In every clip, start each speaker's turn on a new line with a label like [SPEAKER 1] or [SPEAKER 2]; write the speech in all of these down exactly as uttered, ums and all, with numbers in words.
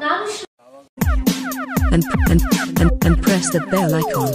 [SPEAKER 1] and, and, and, and press the bell icon.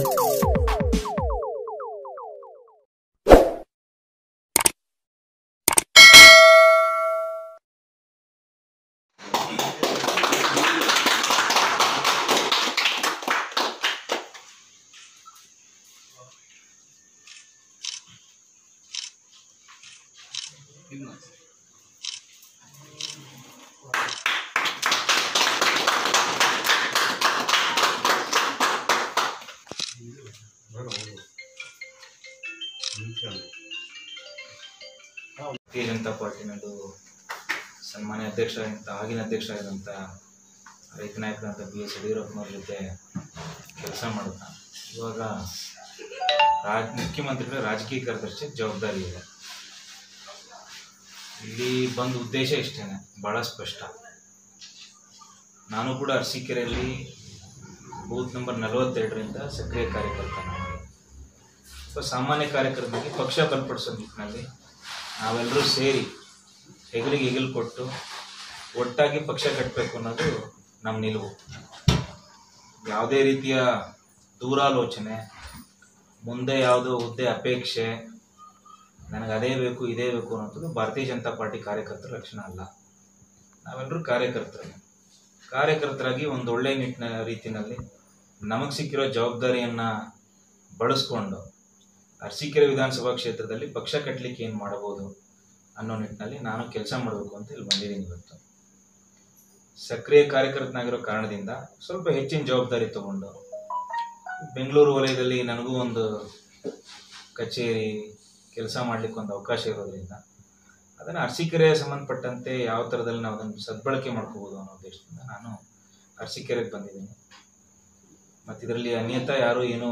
[SPEAKER 2] Bharatiya Janata party सन्मान्य अध्यक्ष ಆಗಿನ ಅಧ್ಯಕ್ಷರಾದಂತ ರೈತ ನಾಯಕರಾದ ಬಿ ಎಸ್ ಯಡಿಯೂರಪ್ಪನವರ ಜೊತೆ ಕೆಲಸ ಮಾಡುತ್ತಾ ಇವಾಗ ರಾಜ್ ಮುಖ್ಯಮಂತ್ರಿಗಳ ರಾಜಕೀಯ ಕಾರ್ಯದರ್ಶಿ ಜವಾಬ್ದಾರಿ ಇದೆ. ಇಲ್ಲಿ ಬಂದ ಉದ್ದೇಶ ಇಷ್ಟೇನೆ, ಬಹಳ ಸ್ಪಷ್ಟ. ನಾನು ಕೂಡ ಅರಸೀಕೆರೆಯಲ್ಲಿ ಬೂತ್ ನಂಬರ್ ನಲವತ್ತೆರಡರಿಂದ ಸಕ್ರಿಯ ಕಾರ್ಯಕರ್ತ. ನಾನು ಸಾಮಾನ್ಯ ಕಾರ್ಯಕರ್ತರಿಗೆ ಪಕ್ಷ ಬಲಪಡಿಸೋ ನಿಟ್ಟಿನಲ್ಲಿ ನಾವೆಲ್ಲರೂ ಸೇರಿ ಹೆಗಲಿಗೆ ಹೆಗಲು ಕೊಟ್ಟು ಒಟ್ಟಾಗಿ ಪಕ್ಷ ಕಟ್ಟಬೇಕು ಅನ್ನೋದು ನಮ್ಮ ನಿಲುವು. ಯಾವುದೇ ರೀತಿಯ ದೂರಾಲೋಚನೆ, ಮುಂದೆ ಯಾವುದೋ ಹುದ್ದೆ ಅಪೇಕ್ಷೆ, ನನಗೆ ಅದೇ ಬೇಕು ಇದೇ ಬೇಕು ಅನ್ನೋದು ಭಾರತೀಯ ಜನತಾ ಪಾರ್ಟಿ ಕಾರ್ಯಕರ್ತರ ಲಕ್ಷಣ ಅಲ್ಲ. ನಾವೆಲ್ಲರೂ ಕಾರ್ಯಕರ್ತರು ಕಾರ್ಯಕರ್ತರಾಗಿ ಒಂದು ಒಳ್ಳೆಯ ನಿಟ್ಟಿನ ರೀತಿಯಲ್ಲಿ ನಮಗೆ ಸಿಕ್ಕಿರೋ ಜವಾಬ್ದಾರಿಯನ್ನು ಬಳಸ್ಕೊಂಡು ಅರಸೀಕೆರೆ ವಿಧಾನಸಭಾ ಕ್ಷೇತ್ರದಲ್ಲಿ ಪಕ್ಷ ಕಟ್ಟಲಿಕ್ಕೆ ಏನು ಮಾಡಬಹುದು ಅನ್ನೋ ನಿಟ್ಟಿನಲ್ಲಿ ನಾನು ಕೆಲಸ ಮಾಡಬೇಕು ಅಂತ ಇಲ್ಲಿ ಬಂದಿದ್ದೀನಿ. ಇವತ್ತು ಸಕ್ರಿಯ ಕಾರ್ಯಕರ್ತನಾಗಿರೋ ಕಾರಣದಿಂದ ಸ್ವಲ್ಪ ಹೆಚ್ಚಿನ ಜವಾಬ್ದಾರಿ ತಗೊಂಡು ಬೆಂಗಳೂರು ವಲಯದಲ್ಲಿ ನನಗೂ ಒಂದು ಕಚೇರಿ ಕೆಲಸ ಮಾಡಲಿಕ್ಕೆ ಒಂದು ಅವಕಾಶ ಇರೋದ್ರಿಂದ ಅದನ್ನು ಅರಸೀಕೆರೆಗೆ ಸಂಬಂಧಪಟ್ಟಂತೆ ಯಾವ ಥರದಲ್ಲಿ ನಾವು ಅದನ್ನು ಸದ್ಬಳಕೆ ಮಾಡ್ಕೋಬೋದು ಅನ್ನೋ ಉದ್ದೇಶದಿಂದ ನಾನು ಅರಸೀಕೆರೆಗೆ ಬಂದಿದ್ದೀನಿ. ಮತ್ತು ಇದರಲ್ಲಿ ಅನ್ಯತಾ ಯಾರೂ ಏನೂ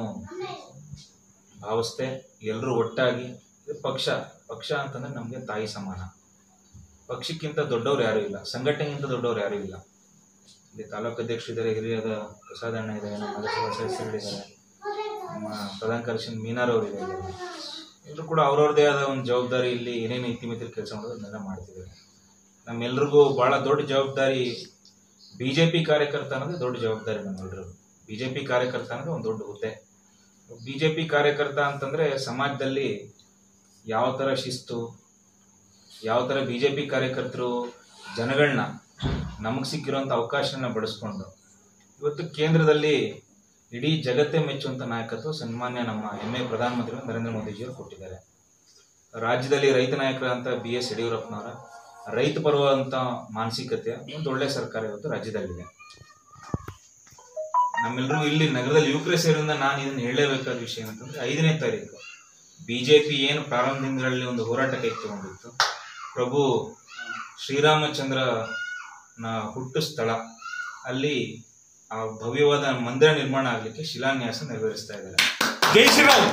[SPEAKER 2] ಭಾವಿಸ್ತೆ, ಎಲ್ಲರೂ ಒಟ್ಟಾಗಿ ಪಕ್ಷ ಪಕ್ಷ ಅಂತಂದ್ರೆ ನಮಗೆ ತಾಯಿ ಸಮಾನ. ಪಕ್ಷಕ್ಕಿಂತ ದೊಡ್ಡವ್ರು ಯಾರೂ ಇಲ್ಲ, ಸಂಘಟನೆಗಿಂತ ದೊಡ್ಡವ್ರು ಯಾರೂ ಇಲ್ಲ. ಇಲ್ಲಿ ತಾಲೂಕು ಅಧ್ಯಕ್ಷರಿದ್ದಾರೆ, ಹಿರಿಯಾದ ಪ್ರಸಾದಣ್ಣ ಇದ್ದಾರೆ, ನಮ್ಮ ನಗರಸಭಾ ಸದಸ್ಯರಿದ್ದಾರೆ, ನಮ್ಮ ಪ್ರಧಾನ ಕಾರ್ಯದರ್ಶಿ ಮೀನಾರವರು ಇದ್ದಾರೆ. ಎಲ್ಲರೂ ಕೂಡ ಅವ್ರವ್ರದೇ ಆದ ಒಂದು ಜವಾಬ್ದಾರಿ ಇಲ್ಲಿ ಏನೇನು ಇತಿಮಿತಿ ಕೆಲಸ ಮಾಡೋದು ಅದನ್ನೆಲ್ಲ ಮಾಡ್ತಿದ್ದಾರೆ. ನಮ್ಮೆಲ್ರಿಗೂ ಭಾಳ ದೊಡ್ಡ ಜವಾಬ್ದಾರಿ. ಬಿ ಜೆ ಪಿ ಕಾರ್ಯಕರ್ತ ಅನ್ನೋದು ದೊಡ್ಡ ಜವಾಬ್ದಾರಿ. ನಮ್ಮೆಲ್ಲರಿಗೂ ಬಿ ಜೆ ಪಿ ಕಾರ್ಯಕರ್ತ ಅನ್ನೋದು ಒಂದು ದೊಡ್ಡ ಹುದ್ದೆ. ಬಿ ಜೆ ಪಿ ಕಾರ್ಯಕರ್ತ ಅಂತಂದರೆ ಸಮಾಜದಲ್ಲಿ ಯಾವ ಥರ ಶಿಸ್ತು, ಯಾವ ಥರ ಬಿ ಜೆ ಪಿ ಕಾರ್ಯಕರ್ತರು ಜನಗಳನ್ನ ನಮಗೆ ಸಿಕ್ಕಿರುವಂಥ ಅವಕಾಶನ ಬಳಸ್ಕೊಂಡು ಇವತ್ತು ಕೇಂದ್ರದಲ್ಲಿ ಇಡೀ ಜಗತ್ತೇ ಮೆಚ್ಚುವಂಥ ನಾಯಕತ್ವ ಸನ್ಮಾನ್ಯ ನಮ್ಮ ಹೆಮ್ಮೆ ಪ್ರಧಾನಮಂತ್ರಿ ನರೇಂದ್ರ ಮೋದಿಜಿಯವರು ಕೊಟ್ಟಿದ್ದಾರೆ. ರಾಜ್ಯದಲ್ಲಿ ರೈತ ನಾಯಕರಂತ ಬಿ ಎಸ್ ಯಡಿಯೂರಪ್ಪನವರ ರೈತ ಪರವಾದಂಥ ಮಾನಸಿಕತೆಯ ಒಂದು ಒಳ್ಳೆಯ ಸರ್ಕಾರ ಇವತ್ತು ರಾಜ್ಯದಲ್ಲಿದೆ. ನಮ್ಮೆಲ್ಲರೂ ಇಲ್ಲಿ ನಗರದಲ್ಲಿ ಯುವಕರೇ ಸೇರಿದಿಂದ ನಾನು ಇದನ್ನು ಹೇಳಲೇಬೇಕಾದ ವಿಷಯ ಅಂತಂದ್ರೆ ಐದನೇ ತಾರೀಕು ಬಿಜೆಪಿ ಏನು ಪ್ರಾರಂಭದಿಂದರಲ್ಲಿ ಒಂದು ಹೋರಾಟ ಕೈಗೊಂಡಿತ್ತು, ಪ್ರಭು ಶ್ರೀರಾಮಚಂದ್ರನ ಹುಟ್ಟು ಸ್ಥಳ ಅಲ್ಲಿ ಆ ಭವ್ಯವಾದ ಮಂದಿರ ನಿರ್ಮಾಣ ಆಗಲಿಕ್ಕೆ ಶಿಲಾನ್ಯಾಸ ನೆರವೇರಿಸ್ತಾ ಇದ್ದಾರೆ. ಜೈ ಶ್ರೀರಾಮ್.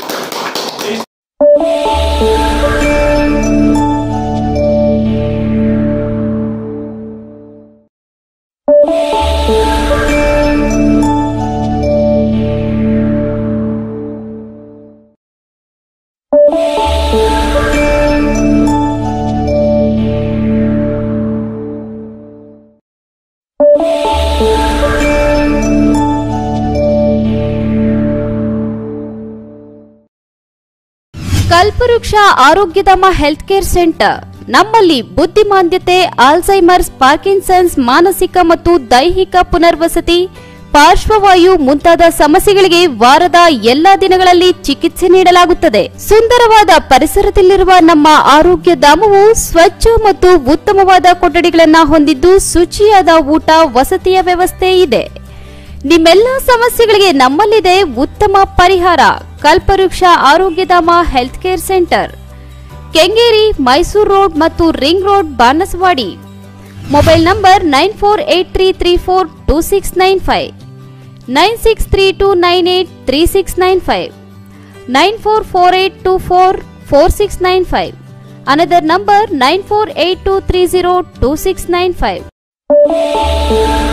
[SPEAKER 3] ಕಲ್ಪವೃಕ್ಷ ಆರೋಗ್ಯಧಾಮ ಹೆಲ್ತ್ ಕೇರ್ ಸೆಂಟರ್ ನಮ್ಮಲ್ಲಿ ಬುದ್ಧಿಮಾಂದ್ಯತೆ, ಆಲ್ಝೈಮರ್ಸ್, ಪಾರ್ಕಿನ್ಸನ್ಸ್, ಮಾನಸಿಕ ಮತ್ತು ದೈಹಿಕ ಪುನರ್ವಸತಿ, ಪಾರ್ಶ್ವವಾಯು ಮುಂತಾದ ಸಮಸ್ಯೆಗಳಿಗೆ ವಾರದ ಎಲ್ಲಾ ದಿನಗಳಲ್ಲಿ ಚಿಕಿತ್ಸೆ ನೀಡಲಾಗುತ್ತದೆ. ಸುಂದರವಾದ ಪರಿಸರದಲ್ಲಿರುವ ನಮ್ಮ ಆರೋಗ್ಯ ಧಾಮವು ಸ್ವಚ್ಛ ಮತ್ತು ಉತ್ತಮವಾದ ಕೊಠಡಿಗಳನ್ನು ಹೊಂದಿದ್ದು ಶುಚಿಯಾದ ಊಟ, ವಸತಿಯ ವ್ಯವಸ್ಥೆ ಇದೆ. ನಿಮ್ಮೆಲ್ಲ ಸಮಸ್ಯೆಗಳಿಗೆ ನಮ್ಮಲ್ಲಿದೆ ಉತ್ತಮ ಪರಿಹಾರ. Kalpavriksha Arogyadhama health care centre, Kengeri, Mysuru road ಮತ್ತು ring road, Banaswadi. Mobile number nine four eight three three four two six nine five, nine six three two nine eight three six nine five, nine four four eight two four four six nine five. Another number nine four eight two three zero two six nine five.